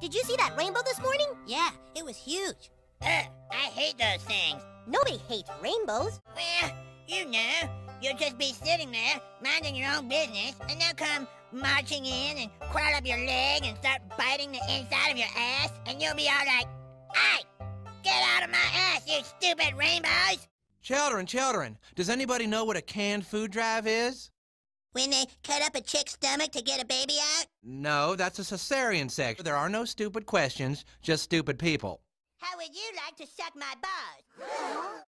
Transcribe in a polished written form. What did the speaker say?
Did you see that rainbow this morning? Yeah, it was huge. I hate those things. Nobody hates rainbows. Well, you know, you'll just be sitting there, minding your own business, and they'll come marching in and crawl up your leg and start biting the inside of your ass, and you'll be all like, "Hey, get out of my ass, you stupid rainbows!" Children, does anybody know what a canned food drive is? When they cut up a chick's stomach to get a baby out? No, that's a cesarean section. There are no stupid questions, just stupid people. How would you like to suck my balls?